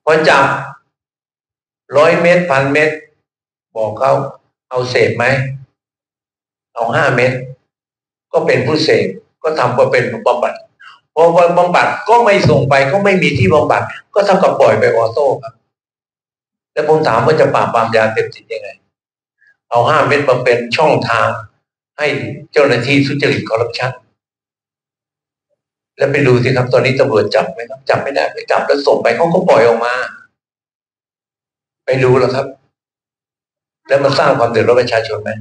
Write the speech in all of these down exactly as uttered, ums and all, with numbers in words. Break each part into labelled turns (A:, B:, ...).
A: พอจับร้อยเม็ดพันเม็ดบอกเขาเอาเสพไหมเอาห้าเม็ดก็เป็นผู้เสพก็ทำว่าเป็นบำบัดพอบำบัดก็ไม่ส่งไปก็ไม่มีที่บำบัดก็เท่ากับปล่อยไปออโต้ครับแล้วผมถามว่าจะปราบปรามยาเสพติดยังไงเอาห้าเม็ดมาเป็นช่องทางให้เจ้าหน้าที่ทุจริตคอร์รัปชันแล้วไปดูสิครับตอนนี้ตำรวจจับไหมครับจับไม่ได้ไปจับแล้วส่งไปเขาก็ปล่อยออกมาไปดูแล้วครับแล้วมันสร้างความเดือดร้อนประชาชนไหม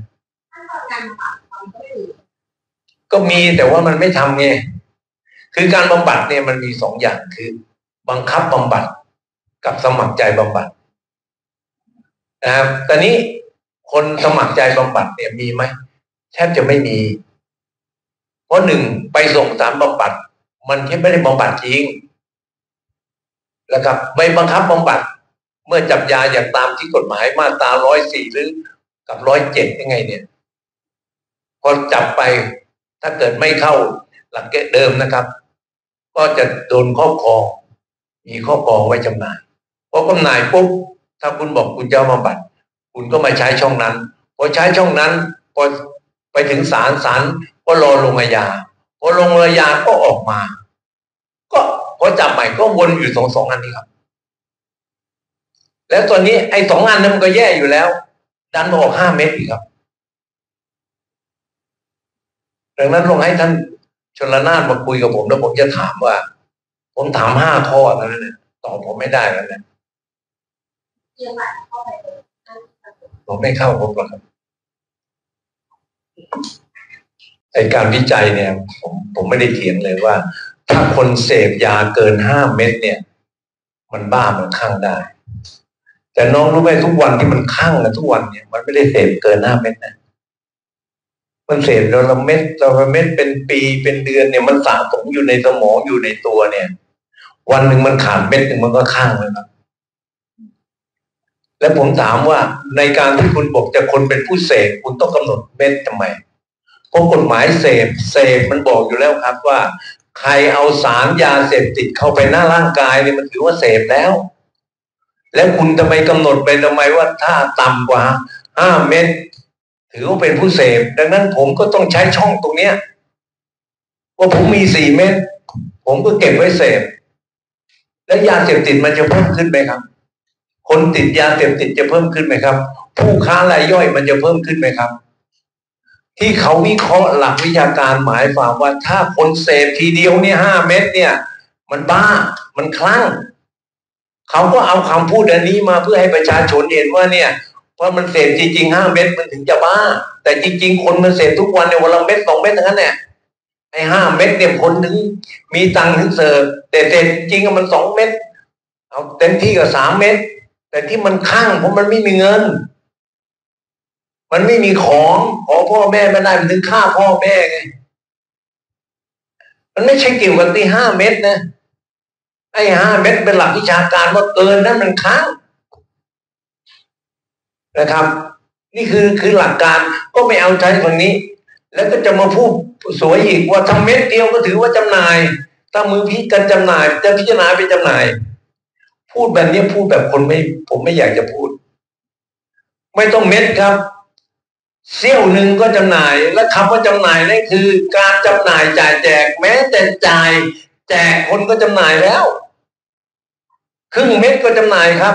A: ก็มีแต่ว่ามันไม่ทำไงคือการบำบัดเนี่ยมันมีสองอย่างคือบังคับบำบัดกับสมัครใจบำบัดนะครับตอนนี้คนสมัครใจบำบัดเนี่ยมีไหมแทบจะไม่มีเพราะหนึ่งไปส่งสารบำบัดมันแค่ไม่ได้บำบัดจริงแล้วครับไม่บังคับบำบัดเมื่อจับยาอย่างตามที่กฎหมายมาตราร้อยสี่หรือกับร้อยเจ็ดยังไงเนี่ยพอจับไปถ้าเกิดไม่เข้าหลักเกณฑ์เดิมนะครับก็จะโดนครอบครองมีครอบครองไว้จำหน่ายพอจำหน่ายปุ๊บถ้าคุณบอกคุณจะบำบัดคุณก็มาใช้ช่องนั้นพอใช้ช่องนั้นพอไปถึงศาลศาลก็รอลงอาญาพอลงอาญาก็ออกมาก็พอจับใหม่ก็วนอยู่สองสองอันนี้ครับแล้วตอนนี้ไอ้สองอันนั้นมันก็แย่อยู่แล้วดันมาออกห้าเม็ดอีกครับดังนั้นลองให้ท่านชลนานมาคุยกับผมแล้วผมจะถามว่าผมถามห้าข้อแล้วเนี่ยตอบผมไม่ได้แล้วเนี่ยผมไม่เข้าผมหรอกครับไอการวิจัยเนี่ยผมผมไม่ได้เถียงเลยว่าถ้าคนเสพยาเกินห้าเม็ดเนี่ยมันบ้ามันคลั่งได้แต่น้องรู้ไหมทุกวันที่มันคลั่งนะทุกวันเนี่ยมันไม่ได้เสพเกินห้าเม็ดนะมันเสพแล้วละเม็ดละเม็ดเป็นปีเป็นเดือนเนี่ยมันสะสมอยู่ในสมองอยู่ในตัวเนี่ยวันหนึ่งมันขาดเม็ดหนึ่งมันก็คลั่งเลยครับแล้วผมถามว่าในการที่คุณบอกจะคนเป็นผู้เสพคุณต้องกำหนดเม็ดทำไมเพราะกฎหมายเสพเสพมันบอกอยู่แล้วครับว่าใครเอาสารยาเสพติดเข้าไปหน้าร่างกายเนี่ยมันถือว่าเสพแล้วแล้วคุณจะไปกำหนดไปทำไมว่าถ้าต่ำกว่าห้าเม็ดถือว่าเป็นผู้เสพดังนั้นผมก็ต้องใช้ช่องตรงเนี้ยว่าผมมีสี่เม็ดผมก็เก็บไว้เสพแล้วยาเสพติดมันจะเพิ่มขึ้นไหมครับคนติดยาเสพติดจะเพิ่มขึ้นไหมครับผู้ค้ารายย่อยมันจะเพิ่มขึ้นไหมครับที่เขาวิเคราะห์หลักวิชาการหมายความว่าถ้าคนเสพทีเดียวเนี่ยห้าเม็ดเนี่ยมันบ้ามันคลั่งเขาก็เอาคำพูดอันนี้มาเพื่อให้ประชาชนเห็นว่าเนี่ยเพราะมันเสพจริงๆห้าเม็ดมันถึงจะบ้าแต่จริงๆคนมันเสพทุกวันเนี่ยวันละเม็ดสองเม็ดทั้งนั้นเนี่ยไอ้ห้าเม็ดเนี่ยคนถึงมีตังค์ถึงเสพแต่เสพจริงๆมันสองเม็ดเอาเต็มที่ก็สามเม็ดแต่ที่มันคลั่งเพราะมันไม่มีเงินมันไม่มีของขอพ่อแม่ไม่ได้มันถึงฆ่าพ่อแม่ไงมันไม่ใช่เกี่ยวกับที่ห้าเม็ดนะไอ้ห้าเม็ดเป็นหลักวิชาการว่าเกินนั้นมันค้างนะครับนี่คือคือหลักการก็ไม่เอาใช้ตรงนี้แล้วก็จะมาพูดสวยอีกว่าทำเม็ดเดียวก็ถือว่าจำหน่ายถ้ามือพิกันจำหน่ายจะพิจารณาไปจำหน่ายพูดแบบนี้พูดแบบคนไม่ผมไม่อยากจะพูดไม่ต้องเม็ดครับเสี้ยวหนึ่งก็จำหน่ายและคำว่าจำหน่ายนี่คือการจำหน่ายจ่ายแจกแม้แต่จ่ายแจกคนก็จำหน่ายแล้วครึ่งเม็ดก็จำหน่ายครับ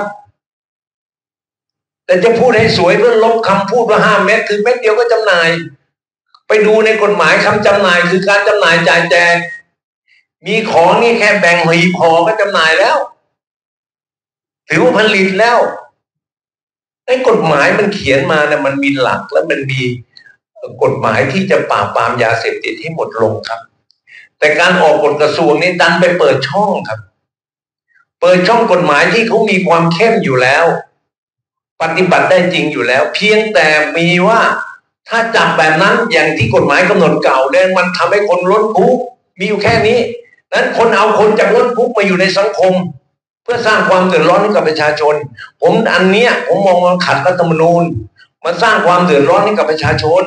A: แต่จะพูดให้สวยเพื่อลบคำพูดว่าห้าเม็ดคือเม็ดเดียวก็จำหน่ายไปดูในกฎหมายคำจำหน่ายคือการจำหน่ายจ่ายแจกมีของนี่แค่แบ่งหีบห่อก็จำหน่ายแล้วถือว่าผลิตแล้วไอ้กฎหมายมันเขียนมาเนี่ยมันมีหลักและมันมีกฎหมายที่จะปราบปรามยาเสพติดให้หมดลงครับแต่การออกกฎกระทรวงนี้ดันไปเปิดช่องครับเปิดช่องกฎหมายที่เขามีความเข้มอยู่แล้วปฏิบัติได้จริงอยู่แล้วเพียงแต่มีว่าถ้าจับแบบนั้นอย่างที่กฎหมายกำหนดเก่าเนี่ยมันทำให้คนล้นคุกมีอยู่แค่นี้นั้นคนเอาคนจากล้นคุกมาอยู่ในสังคมเพื่อสร้างความเดือดร้อนให้กับประชาชนผมอันเนี้ยผมมองว่าขัดรัฐธรรมนูญมันสร้างความเดือดร้อนให้กับประชาชน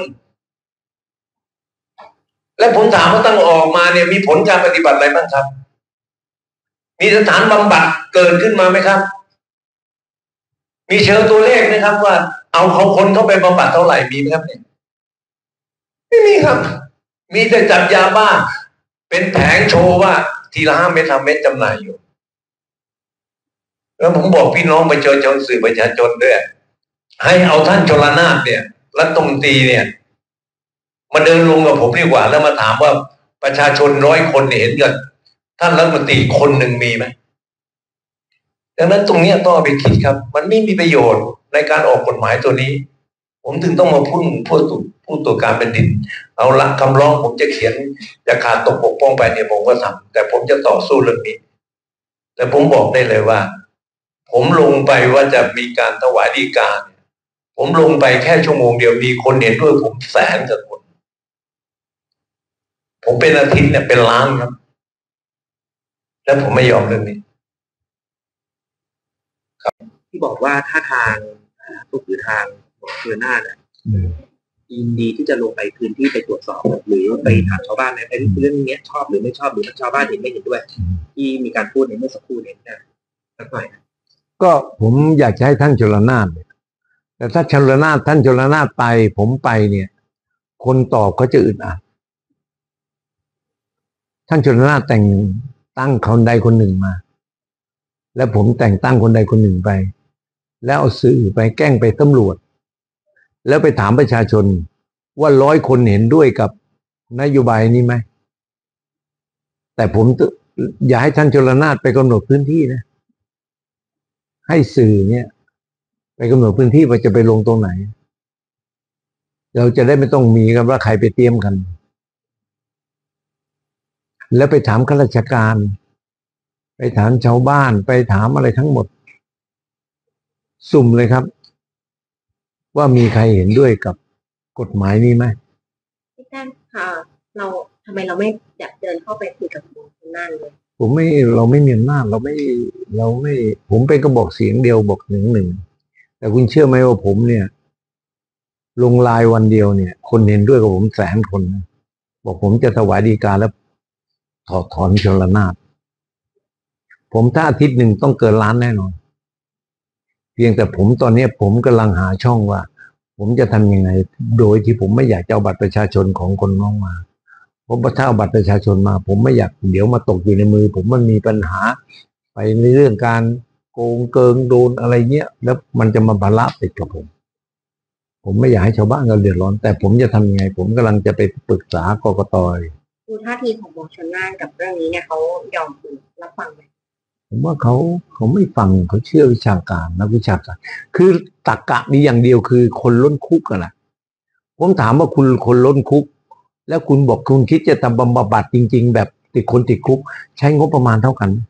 A: และผมถามว่าตั้งออกมาเนี่ยมีผลการปฏิบัติอะไรบ้างครับมีสถานบำบัดเกิดขึ้นมาไหมครับ มีเชิงตัวเลขไหมครับว่าเอาเขาคนเข้าไปบำบัดเท่าไหร่มีไหมครับเนี่ยไม่มีครับ มีแต่จับยาบ้าเป็นแผงโชว์ว่าทีละห้าเม็ดห้าเม็ดจำหน่ายอยู่แล้วผมบอกพี่น้องไปเจอเจ้าสื่อประชาชนด้วยให้เอาท่านชลนาถเนี่ยรัฐมนตรีเนี่ยมาเดินลงกับผมดีกว่าแล้วมาถามว่าประชาชนร้อยคนเห็นกันท่านรัฐมนตรีคนหนึ่งมีไหมดังนั้นตรงนี้ต้องเอาไปคิดครับมันไม่มีประโยชน์ในการออกกฎหมายตัวนี้ผมถึงต้องมาพูดพูดพูดตัวการเป็นดินเอาละคำร้องผมจะเขียนจะขาดตกปกป้องไปเนี่ยผมก็ทำแต่ผมจะต่อสู้เรื่องนี้แต่ผมบอกได้เลยว่าผมลงไปว่าจะมีการถวายฎีกาผมลงไปแค่ชั่วโมงเดียวมีคนเห็นด้วยผมแสนกว่าคนผมเป็นอาทิตย์เนี่ยเป็นล้านครับแล้วผมไม่ยอมเรื่องนี้
B: ครับที่บอกว่าถ้าทางก็คือทางหมอเชือหน้าเนี่ยยินดีที่จะลงไปพื้นที่ไปตรวจสอบหรือไปถามชาวบ้านในเรื่องนี้ชอบหรือไม่ชอบหรือชาวบ้านเห็นไม่เห็นด้วยที่มีการพูดในเมื่อสักครู่นี้นะสักหน่อย
C: ก็ผมอยากจะให้ท่านชลนาถแต่ถ้าชลนาถท่านชลนาถไปผมไปเนี่ยคนตอบเขาจะอึดอัดท่านชลนาถแต่งตั้งคนใดคนหนึ่งมาแล้วผมแต่งตั้งคนใดคนหนึ่งไปแล้วเอาสื่อไปแกล้งไปตำรวจแล้วไปถามประชาชนว่าร้อยคนเห็นด้วยกับนโยบายนี้ไหมแต่ผมอย่าให้ท่านชลนาถไปกำหนดพื้นที่นะให้สื่อเนี่ยไปกำหนดพื้นที่ว่าจะไปลงตรงไหนเราจะได้ไม่ต้องมีกันว่าใครไปเตรียมกันแล้วไปถามข้าราชการไปถามชาวบ้านไปถามอะไรทั้งหมดสุ่มเลยครับว่ามีใครเห็นด้วยกับกฎหมายนี้ไหม
D: พี่แท่งค่ะเราทำไมเราไม่อยากเดินเข้าไปคุยกับคุณนั่นเลย
C: ผมไม่เราไม่มีอำนาจเราไม่เราไม่ผมเป็นกระบอกเสียงเดียวบอกหนึ่งหนึ่งแต่คุณเชื่อไหมว่าผมเนี่ยลงลายวันเดียวเนี่ยคนเห็นด้วยกับผมแสนคนนะบอกผมจะถวายฎีกาแล้วถอดถอนชลนาถผมถ้าอาทิตย์หนึ่งต้องเกินล้านแน่นอนเพียงแต่ผมตอนนี้ผมกำลังหาช่องว่าผมจะทำยังไงโดยที่ผมไม่อยากจะเอาบัตรประชาชนของคนน้องมาเพราะถ้าเอาบัตรประชาชนมาผมไม่อยากเดี๋ยวมาตกอยู่ในมือผมมันมีปัญหาไปในเรื่องการโกงเกิงโดนอะไรเงี้ยแล้วมันจะมาบาละติดกับผมผมไม่อยากให้ชาวบ้านเราเดือดร้อนแต่ผมจะทำยังไงผมกำลังจะไปปรึกษากกต.
D: ดูท่าทีของหมอชลน่านกับเรื่องนี้เนี่ยเขายอมรับฟังไหม
C: ผมว่าเขาเขาไม่ฟังเขาเชื่อวิชาการนักวิชาการคือตรรกะมีอย่างเดียวคือคนล้นคุกกันแหละผมถามว่าคุณคนล้นคุกแล้วคุณบอกคุณคิดจะทำบำบัดจริงๆแบบติดคนติดคุกใช้งบประมาณเท่ากัน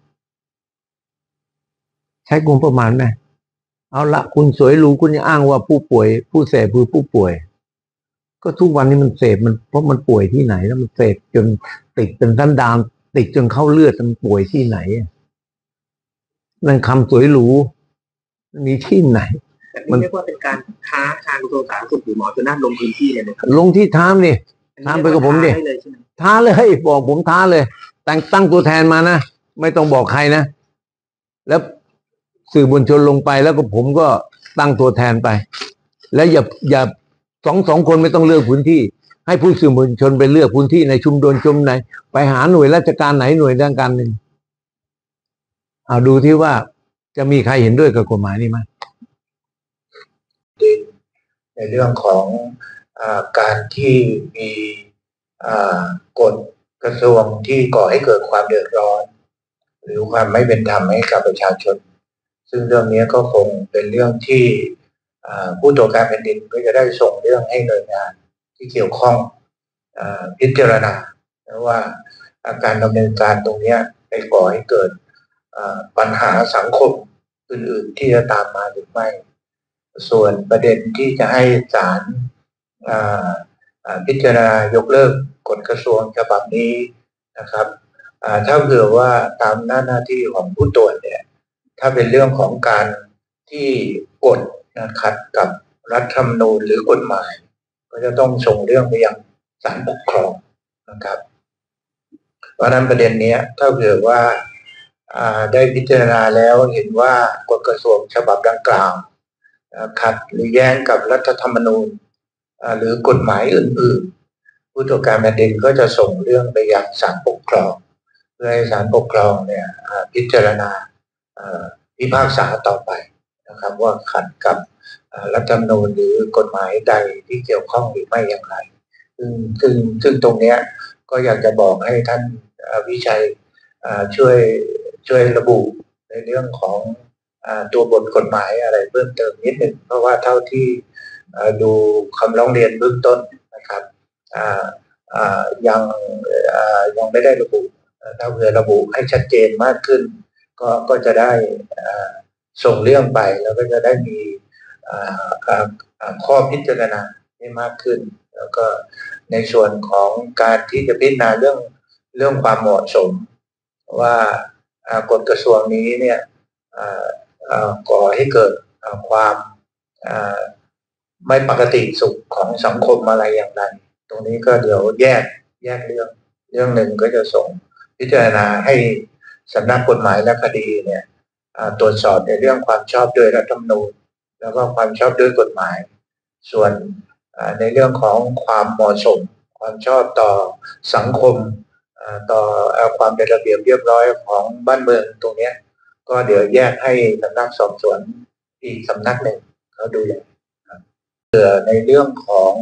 C: ใช้งบประมาณไหมเอาละคุณสวยรู้คุณยังอ้างว่าผู้ป่วยผู้เสพคือผู้ป่วยก็ทุกวันนี้มันเสพมันเพราะมันป่วยที่ไหนแล้วมันเสพจนติดจนสันดานติดจนเข้าเลือดมันป่วยที่ไหนนั่นคำสวยหรูมีที่ไหน
B: มันเรียกว่าเป็นการท้าทางกระทรวงสาธารณสุขหรือหมอชลน่านลงพื้นที่เลยนะครับ
C: ลงที่ท้ามนี่ท้ามไปกับผมดิท้าเลยบอกผมท้าเลยแต่งตั้งตัวแทนมานะไม่ต้องบอกใครนะแล้วสื่อมวลชนลงไปแล้วก็ผมก็ตั้งตัวแทนไปแล้วอย่าอย่าสองสองคนไม่ต้องเลือกพื้นที่ให้ผู้สื่อมวลชนไปเลือกพื้นที่ในชุมชนชุมไหนไปหาหน่วยราชการไหนหน่วยด้านการหนึ่งเอาดูที่ว่าจะมีใครเห็นด้วยกับกฎหมายนี้ไหม
E: ในเรื่องของอการที่มีกฎกระทรวงที่ก่อให้เกิดความเดือดร้อนหรือความไม่เป็นธรรมให้กับประชาชนซึ่งเรื่องนี้ก็คงเป็นเรื่องที่ผู้ตรวจการแผ่นดินก็จะได้ส่งเรื่องให้หน่วยงานที่เกี่ยวข้องพิจารณาว่าการดำเนินการตรงนี้ไปก่อให้เกิดปัญหาสังคมอื่นๆที่จะตามมาหรือไม่ส่วนประเด็นที่จะให้ศาลพิจารณายกเลิกกฎกระทรวงฉบับนี้นะครับถ้าเผื่อว่าตามหน้าหน้าที่ของผู้ตรวจเนี่ยถ้าเป็นเรื่องของการที่กฎขัดกับรัฐธรรมนูญหรือกฎหมายก็จะต้องส่งเรื่องไปยังศาลปกครองนะครับเพราะนั้นประเด็นนี้ถ้าเผื่อว่าได้พิจารณาแล้วเห็นว่ากฎกระทรวงฉบับดังกล่าวขัดหรือแย้งกับรัฐธรรมนูญหรือกฎหมายอื่นๆผู้ตรวจการแผ่นดินก็จะส่งเรื่องไปยังศาลปกครองเพื่อให้ศาลปกครองเนี่ยพิจารณาพิพากษาต่อไปนะครับว่าขัดกับรัฐธรรมนูญหรือกฎหมายใดที่เกี่ยวข้องหรือไม่อย่างไรซึ่งซึ่งซึ่งตรงนี้ก็อยากจะบอกให้ท่านวิชัยช่วยช่วยระบุในเรื่องของตัวบทกฎหมายอะไรเพิ่มเติมนิดหนึ่งเพราะว่าเท่าที่ดูคำร้องเรียนเบื้องต้นนะครับยังยังไม่ได้ระบุถ้าเผื่อระบุให้ชัดเจนมากขึ้นก็ก็จะได้ส่งเรื่องไปแล้วก็จะได้มีข้อพิจารณาได้มากขึ้นแล้วก็ในส่วนของการที่จะพิจารณาเรื่องเรื่องความเหมาะสมว่ากฎกระทรวงนี้เนี่ยก่อให้เกิดความไม่ปกติสุขของสังคมอะไรอย่างไรตรงนี้ก็เดี๋ยวแยกแยกเรื่องเรื่องหนึ่งก็จะส่งพิจารณาให้สำนักกฎหมายและคดีเนี่ยตรวจสอบในเรื่องความชอบด้วยรัฐธรรมนูญแล้วก็ความชอบด้วยกฎหมายส่วนในเรื่องของความเหมาะสมความชอบต่อสังคมต่อความเป็นระเบียบเรียบร้อยของบ้านเมืองตรงนี้ก็เดี๋ยวแยกให้สำนักสอบสวนอีกสำนักหนึ่งเขาดูแลเผื่อในเรื่องของ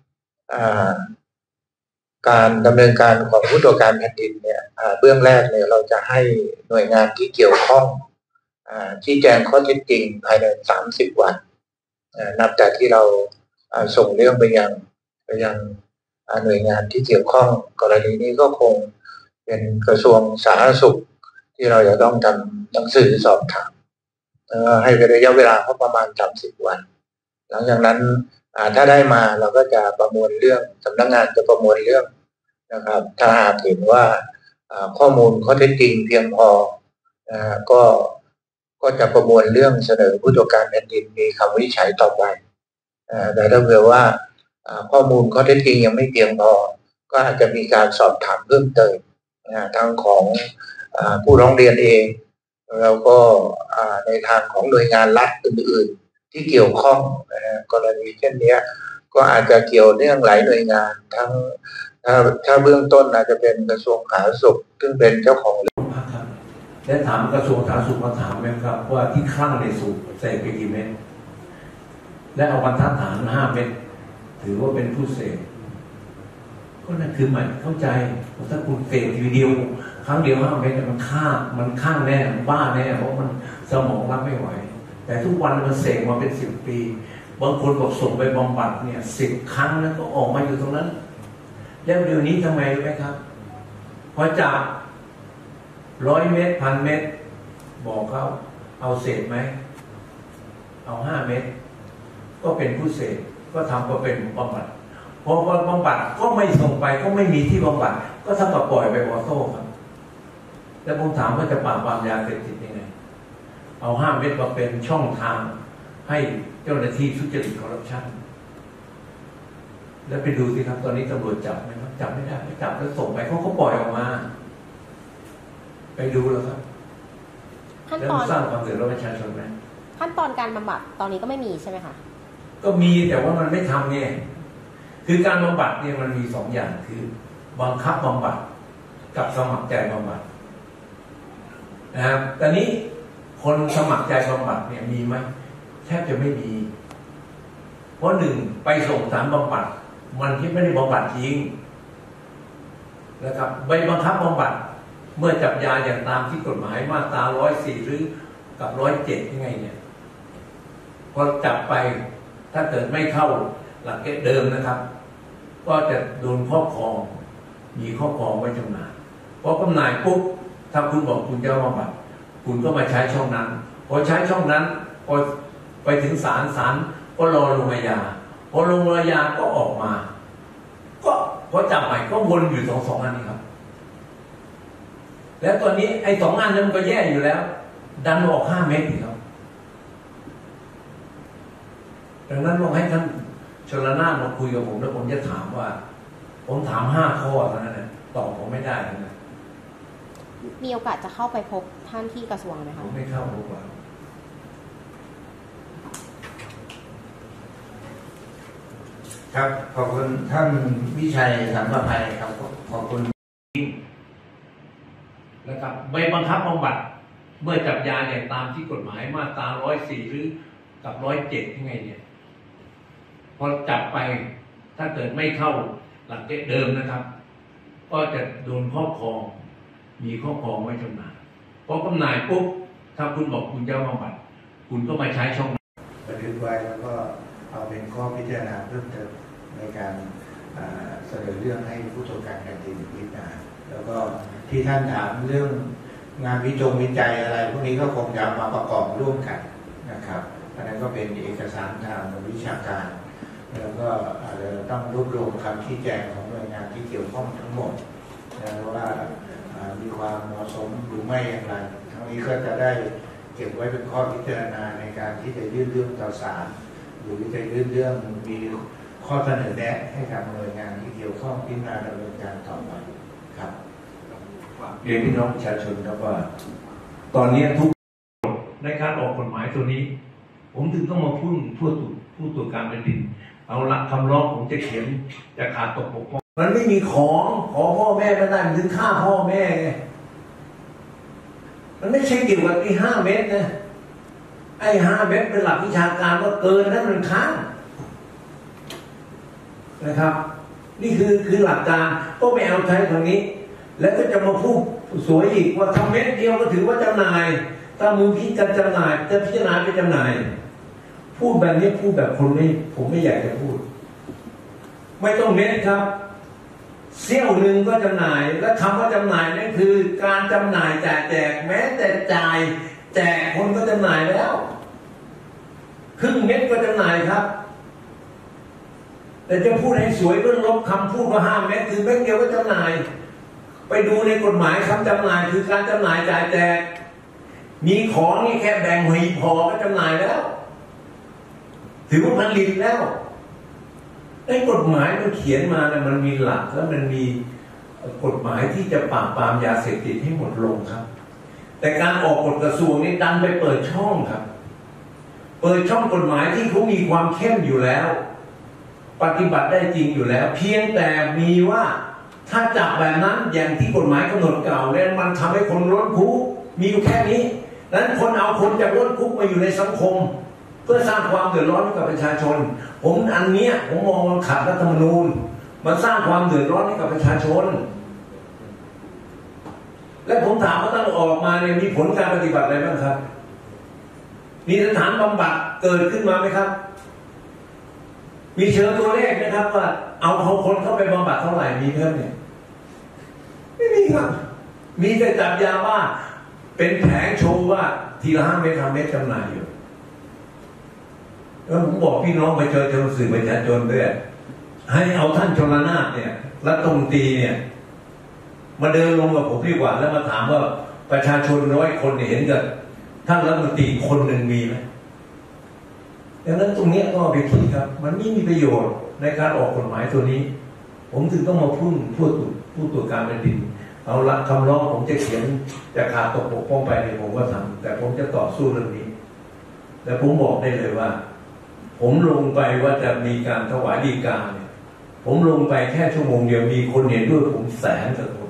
E: การดำเนินการของผู้ตรวจการแผ่นดินเนี่ยเบื้องแรกเนี่ยเราจะให้หน่วยงานที่เกี่ยวข้องชี้แจงข้อเท็จจริงภายในสามสิบวันนับจากที่เราส่งเรื่องไปยังไปยังหน่วยงานที่เกี่ยวข้องกรณีนี้ก็คงเป็นกระทรวงสาธารณสุขที่เราจะต้องทำหนังสือสอบถามให้ระยะเวลาเขาประมาณสามสิบวันหลังจากนั้นถ้าได้มาเราก็จะประมวลเรื่องสำนักงานจะประมวลเรื่องนะครับถ้าหากเห็นว่าข้อมูลข้อเท็จจริงเพียงพอก็ก็จะประมวลเรื่องเสนอผู้ตรวจการแผ่นดินมีคำวินิจฉัยต่อไปแต่ถ้าเผื่อว่าข้อมูลข้อเท็จจริงยังไม่เพียงพอก็อาจจะมีการสอบถามเพิ่มเติมทั้งของผู้ร้องเรียนเองแล้วก็ในทางของหน่วยงานรัฐอื่นๆที่เกี่ยวข้องกรณีเช่นนี้ก็อาจจะเกี่ยวเนื่องหลายหน่วยงานทั้งถ้าถ้าเบื้องต้นอาจจะเป็นกระทรวงสาธารณสุขซึ่งเป็นเจ้าของ
F: และถามกระทรวงสาธารณสุขมาถามไหมครับว่าที่คลั่งในสูบเสพไปกี่เม็ดและเอาบรรทัดฐานห้าเม็ดถือว่าเป็นผู้เสพก็นั่นคือหมายเข้าใจถ้าคุณเสพทีเดียวครั้งเดียวห้าเม็ดมันฆ่ามันข้างแน่บ้าแน่เพราะมันสมองรับไม่ไหวแต่ทุกวันมันเสพมาเป็นสิบปีบางคนบอกส่งไปบำบัดเนี่ยสิบครั้งแล้วก็ออกมาอยู่ตรงนั้นแล้วเดี๋ยวนี้ทำไมรู้ไหมครับพอจับร้อยเมตรพันเมตรบอกเขาเอาเสพไหมเอาห้าเมตรก็เป็นผู้เสพก็ทำก็เป็นบำบัดพอบำบัดก็ไม่ส่งไปก็ไม่มีที่บำบัดก็ทำกับปล่อยไปออโต้ครับแล้วผมถามว่าจะปราบปรามยาเสพติดยังไงเอาห้าเมตรมาเป็นช่องทางให้เจ้าหน้าที่ทุจริตคอร์รัปชันแล้วไปดูสิครับตอนนี้ตำรวจจับไหมครับจับไม่ได้ไม่จับแล้วส่งไปเขาก็ปล่อยออกมาไปดูแล้วครับขั้นตอนสร้างความเดือดร้อนประชาชนไหม
D: ขั้นตอนการบำบัดตอนนี้ก็ไม่มีใช่ไหมคะ
F: ก็มีแต่ว่ามันไม่ทำเนี่ยคือการบำบัดเนี่ยมันมีสองอย่างคือบังคับบำบัดกับสมัครใจบำบัดนะครับแต่นี้คนสมัครใจบำบัดเนี่ยมีไหมแทบจะไม่มีเพราะหนึ่งไปส่งสารบำบัดมันที่ไม่ได้บำบัดจริงนะครับใบบังคับบำบัดเมื่อจับยาอย่างตามที่กฎหมายมาตราร้อยสี่หรือกับร้อยเจ็ดยังไงเนี่ยพอจับไปถ้าเกิดไม่เข้าหลักเกณฑ์เดิมนะครับก็จะโดนครอบครองมีครอบครองไว้จำหน่ายพอจำหน่ายปุ๊บถ้าคุณบอกคุณจะบำบัดคุณก็มาใช้ช่องนั้นพอใช้ช่องนั้นพอไปถึงศาลศาลก็รอลงอาญาพอลงอาญาก็ออกมาก็พอจับใหม่ก็วนอยู่สองสองอันนี้ครับแล้วตอนนี้ไอ้สองอันนั้นมันก็แย่อยู่แล้วดันออกห้าเมตรอีกครับดังนั้นลองให้ท่านชลนาถมาคุยกับผมแล้วผมจะถามว่าผมถามห้าข้อเท่านั้นนะตอบผมไม่ได้นะ
D: มีโอกาสจะเข้าไปพบท่านที่กระทรวงไหม
F: ผ
D: คะ
F: มไม่เข้าพบว่า
E: ครับขอบคุณท่านวิชัยสัมภภัยครับขอบคุณ
F: นะครับใบบังคับบำบัดเมื่อจับยาเนี่ยตามที่กฎหมายมาตราร้อยสี่หรือกับร้อยเจ็ดยังไงเนี่ยพอจับไปถ้าเกิดไม่เข้าหลักเดิมนะครับ ก็จะโดนครอบครองมีครอบครองไว้จำหน่ายพอจำหน่ายปุ๊บถ้าคุณบอกคุณจะบำบัดคุณก็มาใช้ช่อง
E: บันทึกไว้แล้วก็เอาเป็นข้อพิจารณาเพิ่มเติมในการเสนอเรื่องให้ผู้ตรวจการแผ่นดินพิจารณาแล้วก็ที่ท่านถามเรื่องงานวิจงวิจัยอะไรพวกนี้ก็คงจะมาประกอบร่วมกันนะครับอันนั้นก็เป็นเอกสารทางวิชาการแล้วก็อาจจะต้องรวบรวมคำชี้แจงของหน่วยงานที่เกี่ยวข้องทั้งหมดนะว่ามีความเหมาะสมหรือไม่อย่างไรทั้งนี้ก็จะได้เก็บไว้เป็นข้อพิจารณาในการที่จะยื่นเรื่องต่อศาลหรือจะยื่นเรื่องมีข้อเสนอแนะให้กับหน่วยงานที่เกี่ยวข้องพิจารณาดำเนินการต่อไปครับ
F: เรียนพี่น้องประชาชนครับว่าตอนนี้ทุกในการออกกฎหมายตัวนี้ผมถึงต้องมาพูดพูดผู้ตรวจการแผ่นดินเอาละคำร้องผมจะเขียนจะขาดตกบกพร่องมันไม่มีของขอพ่อแม่ไม่ได้มันถึงฆ่าพ่อแม่ไงมันไม่ใช่เกี่ยวกับไอ้ห้าเมตรนะไอ้ห้าเมตรเป็นหลักวิชาการว่าเกินนั้นมันค้างนะครับ นี่คือคือหลักการก็ไม่เอาใช้ตรงนี้แล้วก็จะมาพูดสวยอีกว่าทำเม็ดเดียวก็ถือว่าจำหน่ายถ้ามึงคิดจะจำหน่ายจะพิจารณาไปจำหน่ายพูดแบบนี้พูดแบบคนไม่ผมไม่อยากจะพูดไม่ต้องเม็ดครับเสี้ยวหนึ่งก็จำหน่ายและคำว่าจำหน่ายนั่นคือการจำหน่ายจ่ายแจกแม้แต่จ่ายแจกคนก็จำหน่ายแล้วครึ่งเม็ดก็จำหน่ายครับแต่จะพูดให้สวยเพื่อลบคำพูดว่าห้าเม็ดคือเม็ดเดียวก็จำหน่ายไปดูในกฎหมายคำจำหน่ายคือการจำหน่ายจ่ายแจกมีของนี่แค่แบ่งหีบห่อก็จำหน่ายแล้วถือว่าผลิตแล้วในกฎหมายมันเขียนมาเนี่ยมันมีหลักแล้วมันมีกฎหมายที่จะปราบปรามยาเสพติดให้หมดลงครับแต่การออกกฎกระทรวงนี่ดันไปเปิดช่องครับเปิดช่องกฎหมายที่เขามีความเข้มอยู่แล้วปฏิบัติได้จริงอยู่แล้วเพียงแต่มีว่าถ้าจับแบบนั้นอย่างที่กฎหมายกำหนดเก่าเนี่ยมันทำให้คนล้นคุกมีอยู่แค่นี้นั้นคนเอาคนจากล้นคุกมาอยู่ในสังคมเพื่อสร้างความเดือดร้อนให้กับประชาชนผมอันเนี้ยผมมองมันขัดรัฐธรรมนูญมันสร้างความเดือดร้อนให้กับประชาชนและผมถามว่าตั้งออกมาเนี่ยมีผลการปฏิบัติอะไรบ้างครับมีสถานบำบัดเกิดขึ้นมาไหมครับมีเชิงตัวเลขนะครับว่าเอาเอาคนเข้าไปบำบัดเท่าไหร่มีเพิ่มเนี่ยไม่มีครับมีแต่จับยาบ้าเป็นแผงโชว์ว่าทีละห้าเม็ดทำเม็ดจำหน่ายอยู่แล้วผมบอกพี่น้องไปเจอเจอสื่อประชาชนด้วยให้เอาท่านชลนาถเนี่ยรัฐมนตรีเนี่ยมาเดินลงกับผมดีกว่าแล้วมาถามว่าประชาชนร้อยคนเห็นกับท่านรัฐมนตรีคนหนึ่งมีไหมดังนั้นตรงนี้ก็ไปคิดครับมันไม่มีประโยชน์ในการออกกฎหมายตัวนี้ผมถึงต้องมาพูดพูดผู้ตรวจการแผ่นดินเอาละคำร้องผมจะเขียนจะขาดตกบกพร่องไปเนี่ยผมก็ทำแต่ผมจะต่อสู้เรื่องนี้และผมบอกได้เลยว่าผมลงไปว่าจะมีการถวายฎีกาเนี่ยผมลงไปแค่ชั่วโมงเดียวมีคนเห็นด้วยผมแสนกว่าคน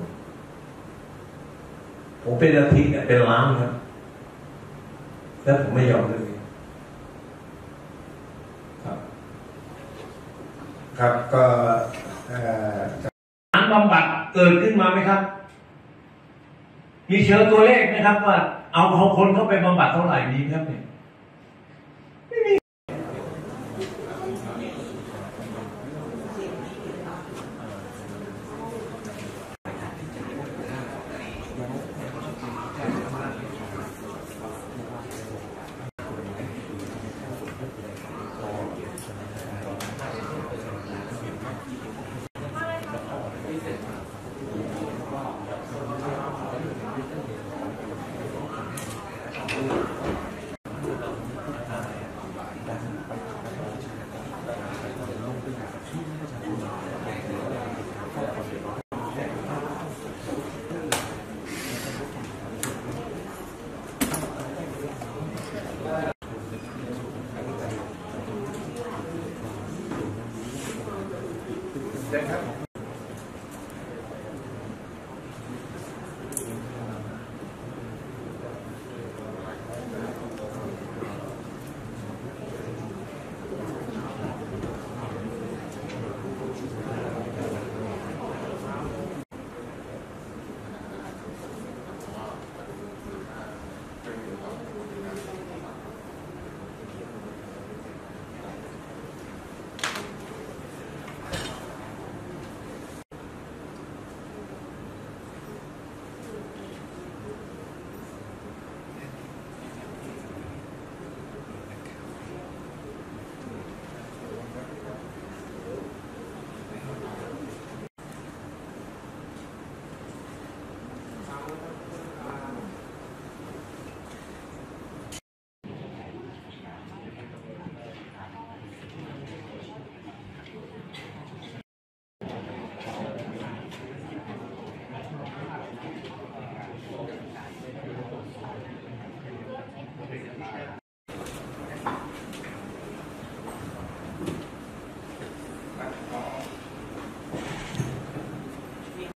F: ผมเป็นอาทิตย์เป็นล้านครับแล้วผมไม่ยอมเลยครับ
E: ครับก็
F: การบำบัดเกิดขึ้นมาไหมครับมีเชิงตัวเลขไหมครับว่าเอาคนเข้าไปบำบัดเท่าไหร่มีครับเนี่ยไม่มี